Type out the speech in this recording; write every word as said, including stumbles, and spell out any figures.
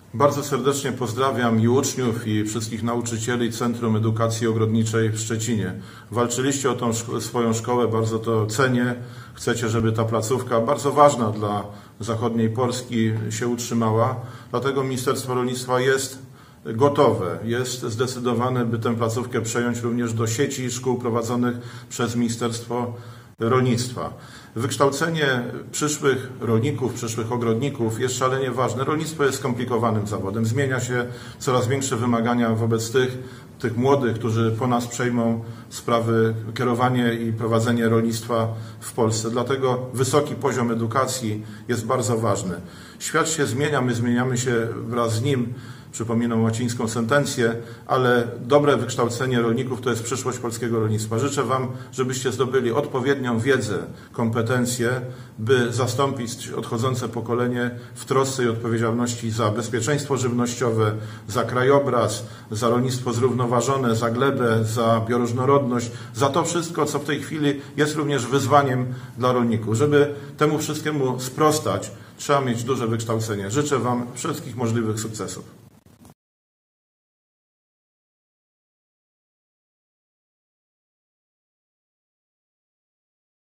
Bardzo serdecznie pozdrawiam i uczniów, i wszystkich nauczycieli Centrum Edukacji Ogrodniczej w Szczecinie. Walczyliście o tą szko- swoją szkołę, bardzo to cenię. Chcecie, żeby ta placówka, bardzo ważna dla zachodniej Polski, się utrzymała. Dlatego Ministerstwo Rolnictwa jest gotowe, jest zdecydowane, by tę placówkę przejąć również do sieci szkół prowadzonych przez Ministerstwo Rolnictwa. Wykształcenie przyszłych rolników, przyszłych ogrodników jest szalenie ważne. Rolnictwo jest skomplikowanym zawodem. Zmienia się, coraz większe wymagania wobec tych, tych młodych, którzy po nas przejmą sprawy, kierowanie i prowadzenie rolnictwa w Polsce. Dlatego wysoki poziom edukacji jest bardzo ważny. Świat się zmienia, my zmieniamy się wraz z nim. Przypominam łacińską sentencję, ale dobre wykształcenie rolników to jest przyszłość polskiego rolnictwa. Życzę Wam, żebyście zdobyli odpowiednią wiedzę, kompetencje, by zastąpić odchodzące pokolenie w trosce i odpowiedzialności za bezpieczeństwo żywnościowe, za krajobraz, za rolnictwo zrównoważone, za glebę, za bioróżnorodność, za to wszystko, co w tej chwili jest również wyzwaniem dla rolników. Żeby temu wszystkiemu sprostać, trzeba mieć duże wykształcenie. Życzę Wam wszystkich możliwych sukcesów.